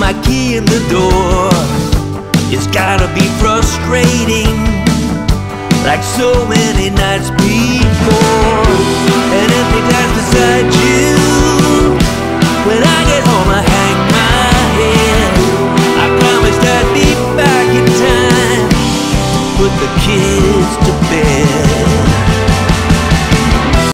my key in the door. It's gotta be frustrating, like so many nights before. An empty glass beside you,